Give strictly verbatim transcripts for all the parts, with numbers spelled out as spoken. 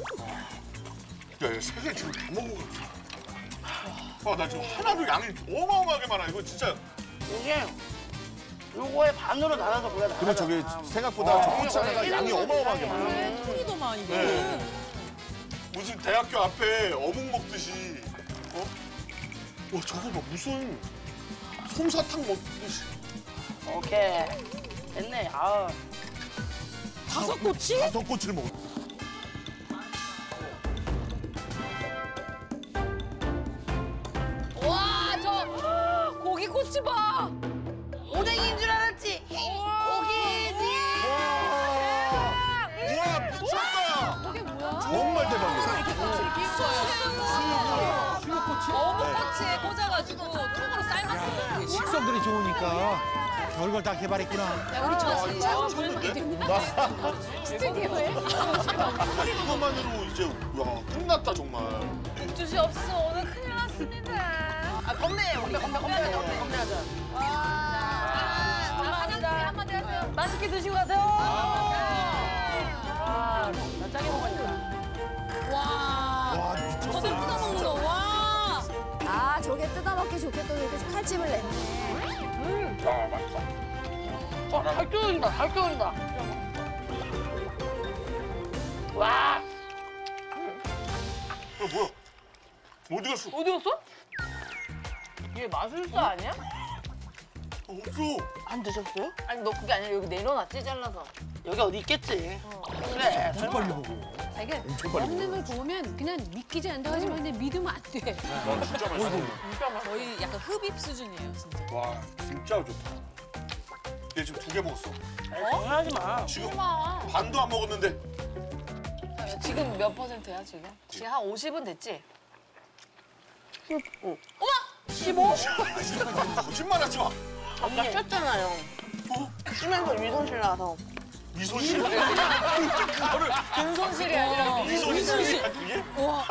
야, 야, 세 개 지금 다 먹어가지고. 아, 나 지금 하나도 양이 어마어마하게 많아. 이거 진짜. 이게 요거에 반으로 나눠서 그래. 근데 저게 생각보다 저 꼬치 하나가 양이 어마어마하게 많아. 왜 통이 더 많이 돼? 네. 무슨 대학교 앞에 어묵 먹듯이. 어? 와, 저거 봐. 무슨 솜사탕 먹듯이. 오케이. 됐네. 아. 다섯 꼬치? 다섯 꼬치를 먹어. 와, 저 고기 꼬치 봐. 오뎅인 줄 알았지? 고기지. 우와, 미쳤다. 저게 뭐야? 정말 대박이야. 어묵 꼬치에 꽂아가지고 통으로 삶았어. 식성들이 좋으니까 별걸 다 개발했구나. 야, 우리 저 진짜 스튜디오에 이것만으로 이제 야, 끝났다 정말. 국주시 없어. 오늘 큰일 났습니다. 아, 건배, 건배, 건배, 건배, 건배, 건배하자. 자, 사장님 한마디 하세요. 맛있게 드시고 가세요. 아, 나 짜게 먹으니까. 와. 와, 저들 미쳤어. 뜯어 먹는 거. 와. 아, 저게 뜯어먹기 좋겠다고 이렇게 칼집을 냈네. 야, 맛있다. 어, 잘 끓인다, 잘 끓인다. 와. 야, 뭐야? 어디 갔어? 어디 갔어? 얘 마술사 아니야? 어, 없어. 안 드셨어요? 아니, 너 그게 아니라 여기 내려놨지, 잘라서. 여기 어디 있겠지. 그래. 엄청 빨리 먹어. 아, 이게 엄청 빨리 먹는 먹어. 걸 보면 그냥 믿기지 않다 하지만 근데 믿으면 안 돼. 와, 진짜 맛있어. 거의 약간 흡입 수준이에요, 진짜. 와, 진짜 좋다. 얘 지금 두 개 먹었어. 장난하지 마. 지금 반도 안 먹었는데. 지금 몇 퍼센트야, 지금? 지금 한 오십은 됐지? 십오? 거짓말하지 마. 아까 쪘잖아요. 어? 쉬면서 위손실 나서. 미소실. 그거를 근손실이 아니라 미소실. 그게? 와.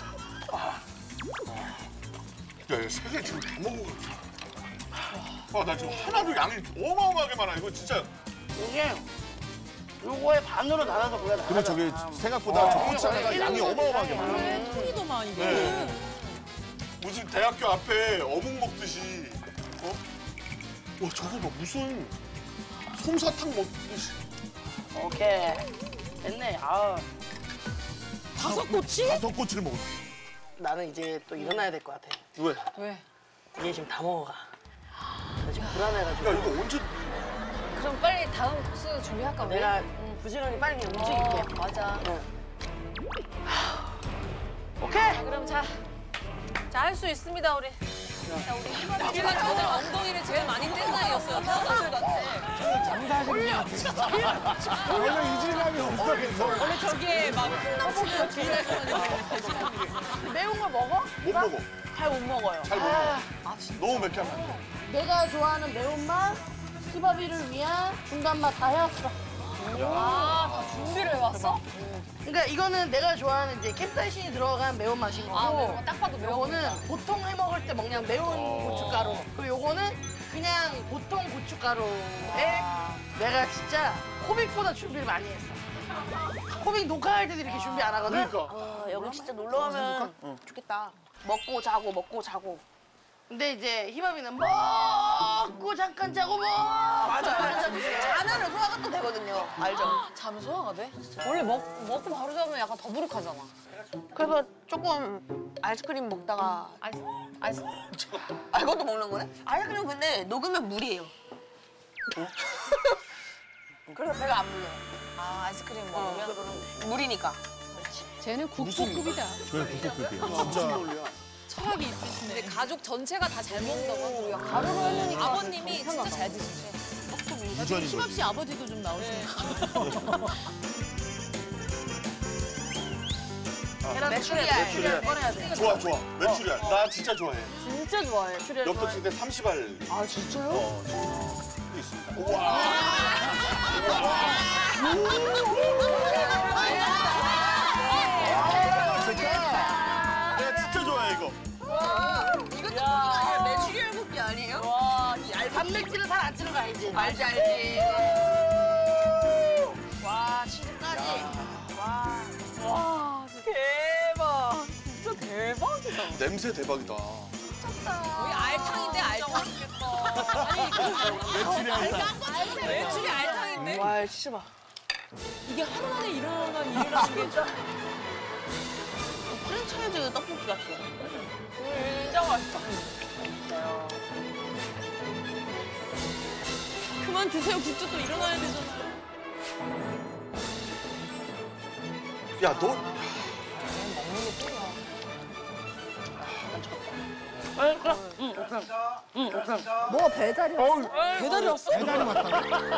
야, 야, 세 개 지금 다 먹어가지고. 아, 나 지금 하나도 양이 어마어마하게 많아. 이거 진짜. 이게 요거에 반으로 나눠서 그래. 근데 저게 생각보다 저 꼬치 하나가 양이 어마어마하게 많아. 왜 통이 더 많이 돼? 네. 무슨 대학교 앞에 어묵 먹듯이. 어? 와, 저거 봐. 무슨 솜사탕 먹듯이. 오케이. 됐네. 아, 다섯 꼬치? 다섯 꼬치를 먹어. 나는 이제 또 일어나야 될 것 같아. 왜? 왜? 얘 지금 다 먹어가. 나 지금 불안해가지고. 야, 이거 언제. 그럼 빨리 다음 코스 준비할까, 우리? 내가 부지런히 빨리 움직일게. 어, 맞아. 오케이. 자, 그럼 자. 자, 할 수 있습니다, 우리. 자, 우리 희망이 우리가 다들 엉덩이를 제일 많이 뗀 나이였어요. 태어나실 같아. 장사하시는 것 같아. 원래 이질감이 없어, 계속. 원래 저게 막 흥남치는 주인공이 매운 거 먹어? 못 먹어. 잘 못 먹어요. 잘 못 먹어. 너무 매캐하면 안 돼. 내가 좋아하는 매운맛, 히바비를 위한 중간맛 다 해왔어. 아, 다 준비를 해왔어? 그러니까 이거는 내가 좋아하는 이제 캡사이신이 들어간 매운맛인 거고. 아, 매운 거 딱 봐도 매운 거. 요거는 보통 해 먹을 때 먹는 매운 고춧가루. 그리고 요거는 그냥 보통 고춧가루에 내가 진짜 코빅보다 준비를 많이 했어. 코빅 녹화할 때도 이렇게 준비 안 하거든? 그러니까. 어, 여기 진짜 놀러 가면 좋겠다. 먹고 자고 먹고 자고. 근데 이제 희밥이는 먹고 잠깐 자고 먹고 맞아. 자면은 소화가 또 되거든요. 알죠? 잠 소화가 돼? 원래 먹, 먹고 바로 자면 약간 더부룩하잖아. 그래서 조금 아이스크림 먹다가 아이스, 아이스. 아 이것도 먹는 거네? 아이스크림 근데 녹으면 물이에요. 그래서 배가 안 불러요. 아, 아이스크림 어, 먹으면? 그러면 물이니까. 쟤는 국보급이다. 그래, 국보급이야. 진짜. 철학이 있으시네. 근데 가족 전체가 다 잘 먹는다고 하더라고요. 가루로 해놓으니까 아버님이 진짜 잘 드시지. 유전인 희밥 거지. 씨 아버지도 좀 나오시네. 메추리알. 메추리알 꺼내야 돼. 좋아, 좋아. 메추리알. 나 진짜 좋아해. 진짜 좋아해. 메추리알 좋아해. 엽떡 때 삼십 알. 아 진짜요? 어, 지금 있습니다. 우와. 내가 진짜 좋아해, 이거. 이것도 야. 메추리알 볶기 아니에요? 와, 이 알. 단백질은 살 안 찌는 거 알지? 알지 알지. 와, 치즈까지. 와. 와, 냄새 대박이다. 우리 알탕인데 알탕. 매출이 알다. 매출이 알탕인데. 와, 씹어. 이게 하루 만에 일어난 일이라는 게 좀. 프랜차이즈 떡볶이 같아. 진짜 맛있다. 그만 드세요. 굿즈 또 일어나야 되잖아요. 야, 너 응, 그럼. 응, 그럼. 응, 그럼. 뭐 배달이 왔어? 배달이 왔어? 배달이 왔다.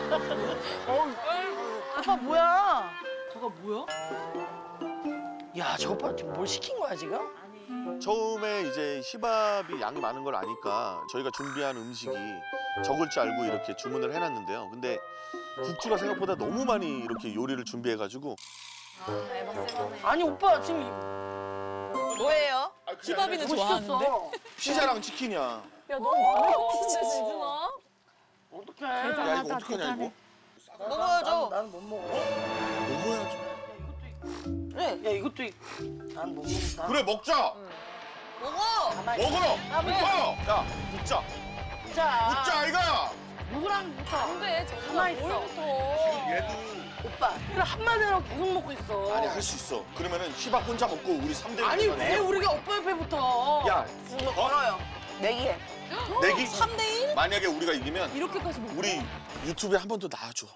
오빠 뭐야? 저거 뭐야? 야, 저 오빠 지금 뭘 시킨 거야, 지금? 처음에 이제 희밥이 양이 많은 걸 아니까 저희가 준비한 음식이 적을 줄 알고 이렇게 주문을 해놨는데요. 근데 국주가 생각보다 너무 많이 이렇게 요리를 준비해가지고 아니, 오빠 지금 뭐예요? 희밥이는 뭐 좋아하는데? 시켰어? 피자랑 치킨이야. 야 너무 많아. 진짜 지준아. 어떡해. 야 이거 대단하다, 어떡하냐 대단해. 이거? 먹어야죠. 나는 못 먹어. 먹어야죠. 그래, 야, 이것도 있... 난못 먹는다. 그래 먹자. 먹어. 먹으러. 아, 왜? 먹어요. 야 묻자. 자, 묻자 아이가. 누구랑 붙어? 안돼. 가만히 있어. 뭘부터. 얘도 오빠, 그래 한마디로 계속 먹고 있어. 아니 할 수 있어. 그러면은 희밥 혼자 먹고 우리 삼 대 일. 아니, 왜 우리가 오빠 옆에 붙어? 야 이거 걸어요. 내기해. 내기. 삼 대 일? 만약에 우리가 이기면 이렇게까지 먹어. 우리 유튜브에 한 번 더 나와줘.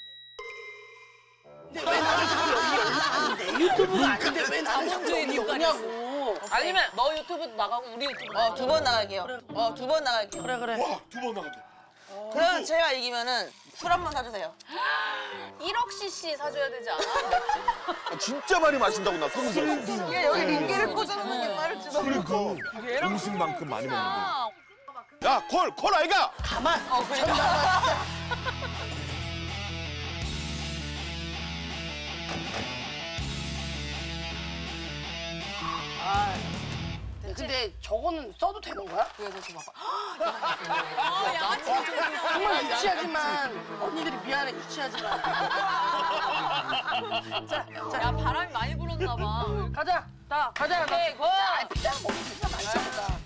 근데 왜 나를 자꾸 여기 올라가는데? 유튜브가 아닌데 왜 나를 자꾸 여기 오냐고. 아니면 너 유튜브 나가고 우리 유튜브. 어, 두 번 나갈게요. 어, 두 번 나갈게요. 그래, 그래. 와 두 번 나간대. 그럼 제가 이기면은 술 한 번 사주세요. 일억 씨씨 사줘야 되지 않아? 아, 진짜 많이 마신다고 나 소문 들었어. 이게 여기 링기를 꽂아놓는 게 빠를지도. 그러니까 음식만큼 많이 먹는데. 아, 야콜콜 아이가. 가만. 어, 그러니까. 아, 근데 저거는 써도 되는 거야? 그래서 저 봐봐. 아, 양아치. 정말 유치하지만 언니들이 미안해 유치하지만. 자, 자, 야 바람이 많이 불었나 봐. 가자. 자, 가자. 오케이, 고! 아, 피자 먹기 진짜 맛있겠다.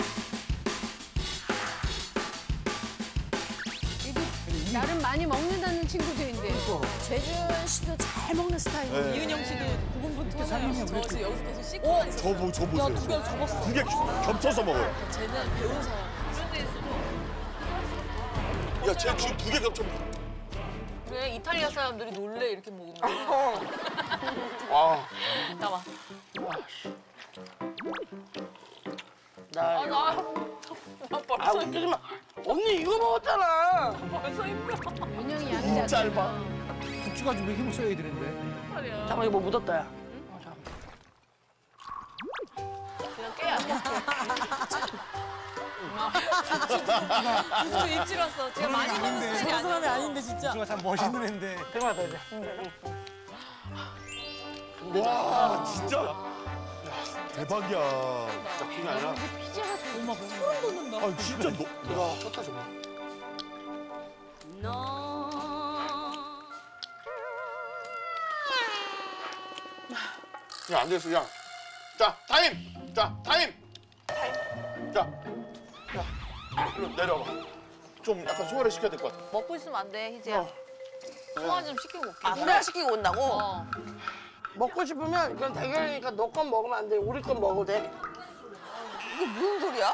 나름 많이 먹는다는 친구들인데. 재준 씨도 잘 먹는 스타일이에요. 이은영 씨도 고군분투하네요. 저 지금 여기서 계속 씻고 다니세요. 저, 보, 저 보세요. 야, 두 개를 접었어. 두 개 겹쳐서 먹어요. 쟤는 배운 사람. 야, 쟤 지금 두 개 겹쳐 먹어. 그래 이탈리아 사람들이 놀래 이렇게 먹는 거. 아, 잠깐만. 나, 아, 나, 나 아, 벌써 웃기지 마. 언니 이거 먹었잖아. 벌써 힘들어. 윤영이 양이 짧아. 국주 가지고 왜 힘을 써야 되는데? 잠깐만 이거 뭐 묻었다 야. 그냥 깨야 돼. 진짜 입질 왔어. 제가 많이 먹는 스타일이 저런 사람이 아니야. 아닌데 진짜. 국주가 참 멋있는 애인데. 잠깐만 더 이제. 와, 진짜. 대박이야. 진짜 그게 아니라. 피자가 좋은 막 소름 돋는다. 아, 진짜 너. 야, 쳤다 저거. 야, 안 됐어, 야. 자, 타임! 자, 타임! 타임. 자, 자, 일로 내려와. 좀 약간 소화를 시켜야 될 것 같아. 먹고 있으면 안 돼, 희재야. 소화 좀 시키고 올게. 아, 소화 시키고 온다고? 어. 먹고 싶으면 이건 대결이니까 너 건 먹으면 안 돼. 우리 건 먹어도 돼. 이게 무슨 소리야?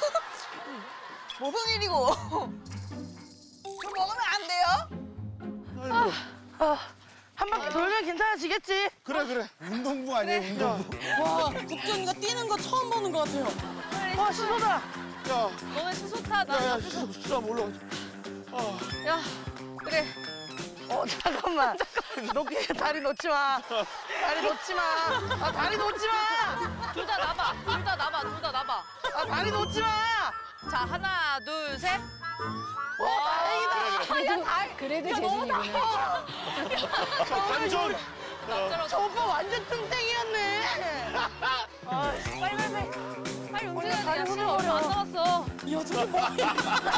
무슨 일이고? 저 먹으면 안 돼요? 아, 한 바퀴 돌면 괜찮아지겠지. 그래, 그래. 운동부 아니에요, 운동부. 와, 국정이가 뛰는 거 처음 보는 것 같아요. 와, 신호다. 야, 너네 수소타, 나 야, 야, 옆에서. 진짜, 진짜 올라가. 아, 야, 그래. 어, 잠깐만. 놓기 다리 놓지 마. 다리 놓지 마. 아, 다리 놓지 마. 둘 다 나봐. 둘 다 나봐. 둘 다 나봐. 아, 다리 놓지 마. 자, 하나, 둘, 셋. 와, 다행이다. 그래도, 그래도 재준이구나. 반전! 남자랑 저 오빠 완전 뚱땡이었네. 빨리, 빨리, 빨리. 빨리 움직여야 돼. 야, 시간 얼마 안 남았어. 야, 저게 뭐야?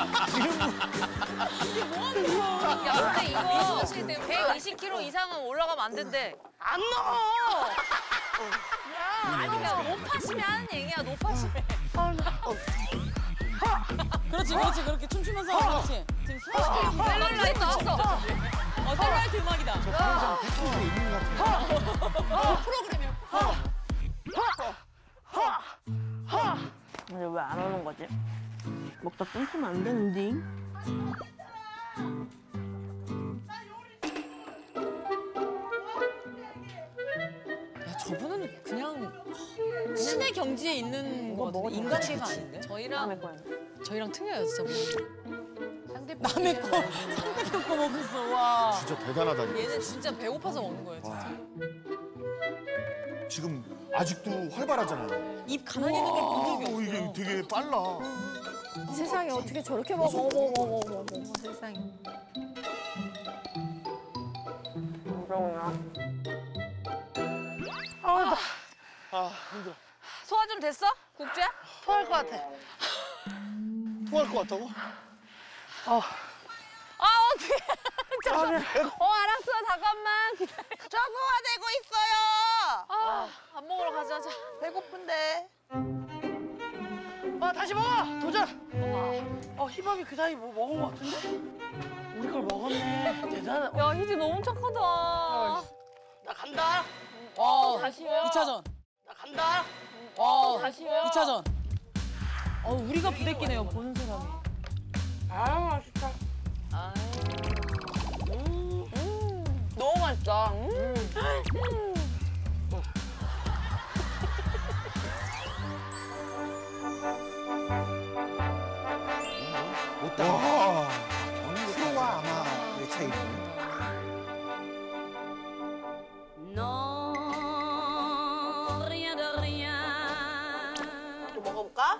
야, 근데 이거 백이십 킬로그램 이상은 올라가면 안 된대. 안 넘어. 아니, 그냥 못 파시 노파심이 하는 얘기야, 노파심이. 그렇지, 그렇지, 그렇게 춤추면서 그렇지. 지금 소화시키려고 셀룰라이트 쳤어. 어, 셀룰라이트 음악이다. 항상 패키지에 있는 것 같아요. 프로그램이야. 근데 왜 안 오는 거지? 먹다 끊기면 안 되는데. 야, 저분은 그냥 신의 경지에 있는 거 같은데 인간계가 아닌데? 저희랑, 저희랑 틀려요, 진짜. 상대편 남의 거 상대편 거 먹었어. 와. 진짜 대단하다니까. 얘는 진짜 배고파서 먹는 거예요, 진짜. 지금 아직도 활발하잖아요. 입 가만히 있는 걸 본 적이 어, 없어요. 이게 되게 빨라. 세상에 어떻게 저렇게 먹어. 어머, 어머, 어머, 어머, 어머, 세상에. 아, 나 아 힘들어. 소화 좀 됐어? 국주야? 토할 것 같아. 토할 것 같다고? 어. 아, 어떡해. 잠깐만. 어, 알았어. 잠깐만. 기다려. 저 소화되고 있어요. 아, 밥 먹으러 가자, 자. 배고픈데. 아, 다시 먹어! 도전! 어, 희밥이 그 사이 뭐 먹은 것 같은데? 우리 걸 먹었네. 대단하다. 야, 희지 너무 착하다. 나 간다. 어, 다시요? 이 차전. 나 간다. 어, 다시요? 이 차전. 어, 우리가 부대끼네요, 보는 사람이. 아, 맛있다. 너무 맛있다. 음. 못다. 와. 프로와 아마의 차이네. 또 먹어볼까?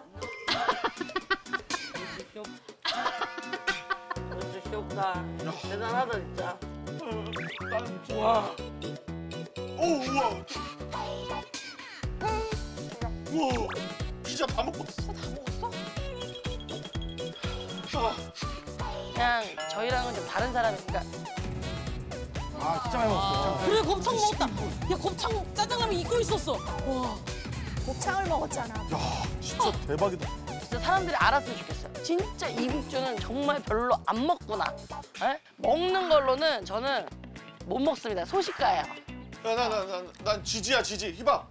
진짜 귀엽다. 대단하다, 진짜. 와. 오 우와. 우와. 피자 다 먹었어. 다 먹었어? 아. 그냥 저희랑은 좀 다른 사람이니까. 아, 진짜 많이 먹었어. 그래, 곱창 먹었다. 야, 곱창 짜장라면 잊고 있었어. 와. 곱창을 먹었잖아. 야 진짜 대박이다. 진짜 사람들이 알았으면 좋겠어요. 진짜 이국주는 정말 별로 안 먹구나. 에? 먹는 걸로는 저는 못 먹습니다. 소식가예요. 나나나난 지지야 지지. 희박.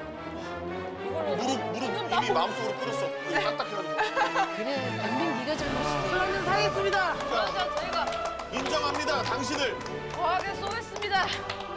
무릎 무릎 이미 마음속으로 끓었어. 이거 딱딱해가지고. 그래, 뱅뱅 네가 잘못이야. 그러면 사겠습니다. 그래서 저희가 인정합니다 당신을. 거하게 쏘겠습니다.